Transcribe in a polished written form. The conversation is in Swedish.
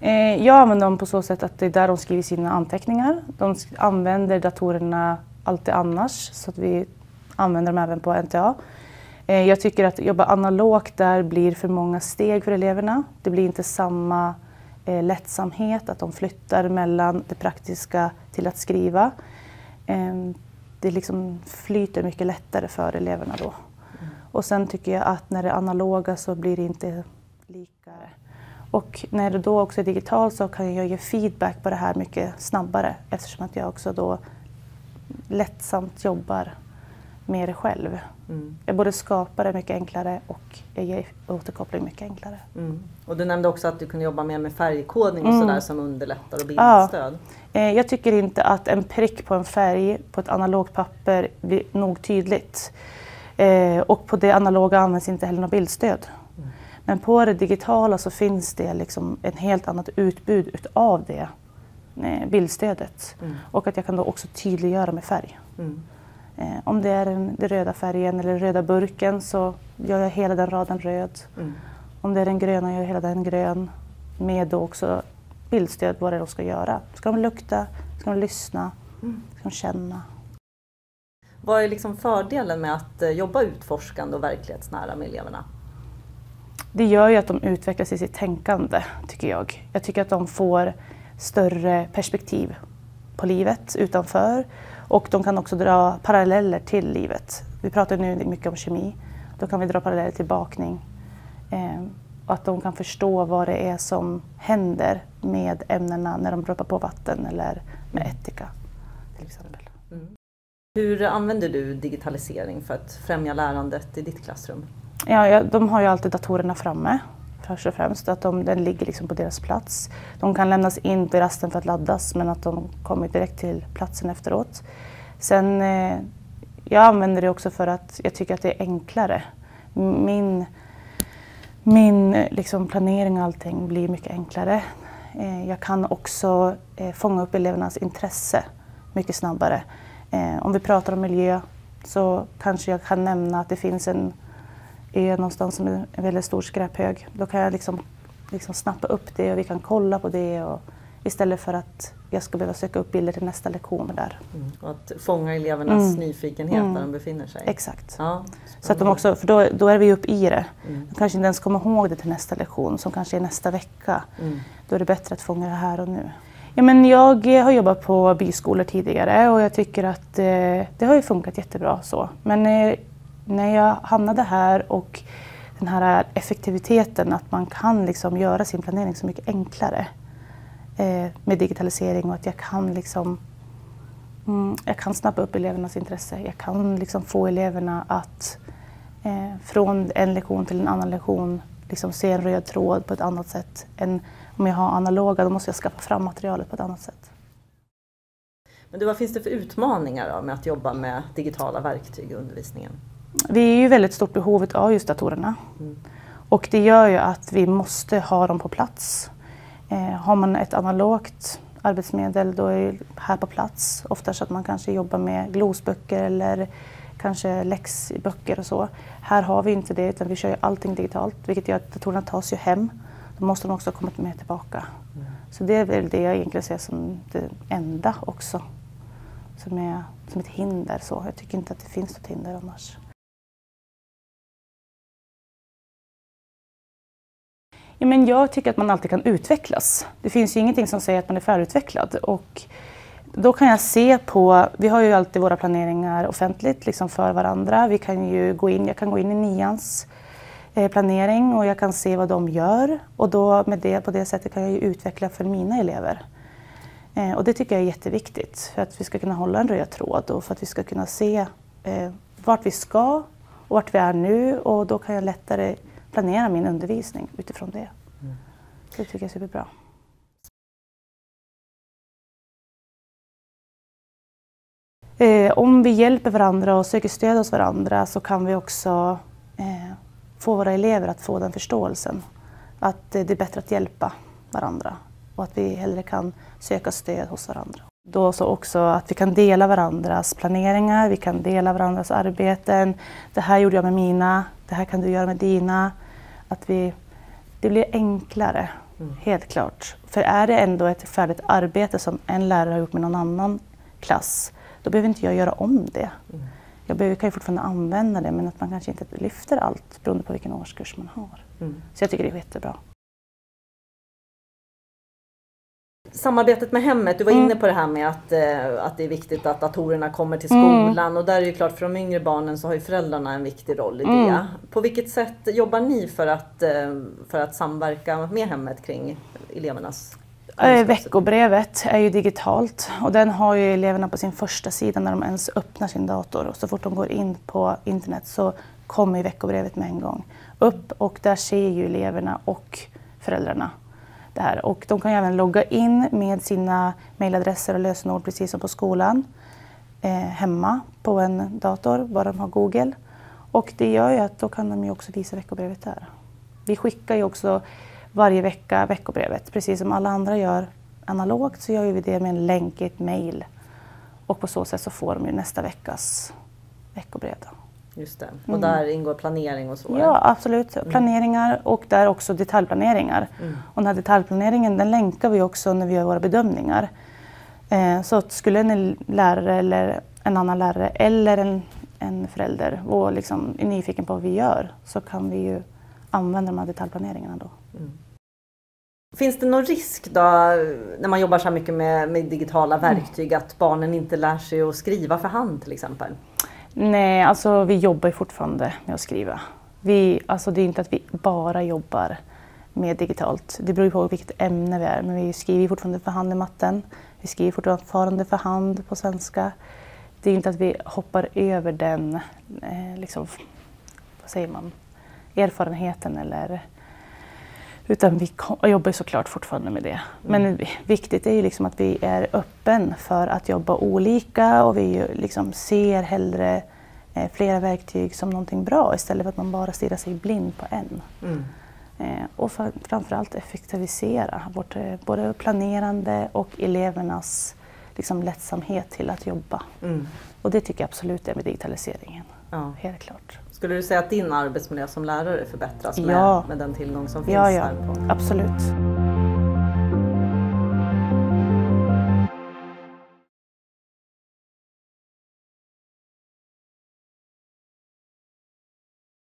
Jag använder dem på så sätt att det är där de skriver sina anteckningar. De använder datorerna alltid annars så att vi använder dem även på NTA. Jag tycker att jobba analogt där blir för många steg för eleverna. Det blir inte samma lättsamhet att de flyttar mellan det praktiska till att skriva. Det liksom flyter mycket lättare för eleverna då. Och sen tycker jag att när det är analoga så blir det inte lika. Och när det då också är digitalt så kan jag ge feedback på det här mycket snabbare eftersom att jag också då lättsamt jobbar med det själv. Jag både skapar det mycket enklare och jag ger återkoppling mycket enklare. Och du nämnde också att du kunde jobba mer med färgkodning och sådär som underlättar och bildstöd. Ja. Jag tycker inte att en prick på en färg på ett analogt papper blir nog tydligt. Och på det analoga används inte heller något bildstöd. Men på det digitala så finns det liksom en helt annat utbud utav det bildstödet. Och att jag kan då också tydliggöra med färg. Om det är den röda färgen eller den röda burken så gör jag hela den raden röd. Om det är den gröna gör jag hela den grön. Med då också bildstöd vad det de ska göra. Ska de lukta, ska de lyssna, ska de känna. Vad är liksom fördelen med att jobba utforskande och verklighetsnära med eleverna? Det gör ju att de utvecklas i sitt tänkande, tycker jag. Jag tycker att de får större perspektiv på livet utanför. Och de kan också dra paralleller till livet. Vi pratar nu mycket om kemi. Då kan vi dra paralleller till bakning. Och att de kan förstå vad det är som händer med ämnena när de droppar på vatten eller med ättika till exempel. Hur använder du digitalisering för att främja lärandet i ditt klassrum? Ja, de har ju alltid datorerna framme. Först och främst att den ligger liksom på deras plats. De kan lämnas in på rasten för att laddas men att de kommer direkt till platsen efteråt. Sen, jag använder det också för att jag tycker att det är enklare. Min liksom planering och allting blir mycket enklare. Jag kan också fånga upp elevernas intresse mycket snabbare. Om vi pratar om miljö så kanske jag kan nämna att det finns en ö någonstans som är en väldigt stor skräphög. Då kan jag liksom snappa upp det och vi kan kolla på det och istället för att jag ska behöva söka upp bilder till nästa lektion där. Och att fånga elevernas nyfikenhet där de befinner sig. Exakt. Ja, så att de också, för då är vi upp i det. De kanske inte ens kommer ihåg det till nästa lektion som kanske är nästa vecka. Då är det bättre att fånga det här och nu. Ja, men jag har jobbat på byskolor tidigare och jag tycker att det har ju funkat jättebra så. Men när jag hamnade här och den här effektiviteten att man kan liksom göra sin planering så mycket enklare med digitalisering och att jag kan snappa upp elevernas intresse. Jag kan liksom få eleverna att från en lektion till en annan lektion liksom se en röd tråd på ett annat sätt än om jag har analoga, då måste jag skaffa fram materialet på ett annat sätt. Men vad finns det för utmaningar då med att jobba med digitala verktyg i undervisningen? Vi är ju väldigt stort behovet av just datorerna. Och det gör ju att vi måste ha dem på plats. Har man ett analogt arbetsmedel då är det här på plats. Ofta så att man kanske jobbar med glosböcker eller kanske läxböcker och så. Här har vi inte det utan vi kör ju allting digitalt vilket gör att datorerna tas ju hem. Då måste de också komma med tillbaka. Så det är väl det jag egentligen ser som det enda också. Som är som ett hinder så. Jag tycker inte att det finns något hinder annars. Ja, men jag tycker att man alltid kan utvecklas. Det finns ju ingenting som säger att man är färdigutvecklad. Och då kan jag se på, vi har ju alltid våra planeringar offentligt liksom för varandra. Jag kan gå in i nians planering och jag kan se vad de gör. Och då på det sättet kan jag ju utveckla för mina elever. Och det tycker jag är jätteviktigt för att vi ska kunna hålla en röd tråd och för att vi ska kunna se vart vi ska och vart vi är nu. Och då kan jag lättare planera min undervisning utifrån det. Det tycker jag är superbra. Om vi hjälper varandra och söker stöd hos varandra så kan vi också få våra elever att få den förståelsen. Att det är bättre att hjälpa varandra och att vi hellre kan söka stöd hos varandra. Då så också att vi kan dela varandras planeringar, vi kan dela varandras arbeten. Det här gjorde jag med mina, det här kan du göra med dina. Att det blir enklare Helt klart. För är det ändå ett färdigt arbete som en lärare har gjort med någon annan klass, då behöver inte jag göra om det. Jag kan ju fortfarande använda det, men att man kanske inte lyfter allt beroende på vilken årskurs man har. Så jag tycker det är jättebra. Samarbetet med hemmet, du var inne på det här med att det är viktigt att datorerna kommer till skolan och där är det ju klart för de yngre barnen så har ju föräldrarna en viktig roll i det. På vilket sätt jobbar ni för att samverka med hemmet kring elevernas Veckobrevet är ju digitalt och den har ju eleverna på sin första sida när de ens öppnar sin dator. Och så fort de går in på internet så kommer ju veckobrevet med en gång upp och där ser ju eleverna och föräldrarna det här. Och de kan ju även logga in med sina mejladresser och lösenord precis som på skolan hemma på en dator, bara de har Google. Och det gör ju att då kan de ju också visa veckobrevet där. Vi skickar ju också varje vecka veckobrevet. Precis som alla andra gör analogt så gör vi det med en länk i ett mejl. Och på så sätt så får de ju nästa veckas veckobrev. Just det. Och där ingår planering och så? Ja, absolut. Planeringar och där också detaljplaneringar. Och den här detaljplaneringen den länkar vi också när vi gör våra bedömningar. Så skulle en lärare eller en annan lärare eller en förälder vara liksom nyfiken på vad vi gör så kan vi ju använda de här detaljplaneringarna då. Finns det någon risk då när man jobbar så mycket med digitala verktyg att barnen inte lär sig att skriva för hand till exempel? Nej, alltså vi jobbar ju fortfarande med att skriva. Alltså det är inte att vi bara jobbar med digitalt. Det beror ju på vilket ämne vi är. Men vi skriver fortfarande för hand i matten. Vi skriver fortfarande för hand på svenska. Det är inte att vi hoppar över den, liksom, vad säger man, erfarenheten eller... Utan vi jobbar såklart fortfarande med det. Men viktigt är ju liksom att vi är öppen för att jobba olika och vi liksom ser hellre flera verktyg som någonting bra istället för att man bara stirrar sig blind på en. Och framförallt effektivisera både planerande och elevernas liksom lättsamhet till att jobba. Och det tycker jag absolut är med digitaliseringen. Ja. Helt klart. Skulle du säga att din arbetsmiljö som lärare förbättras med den tillgång som finns här? Ja, absolut.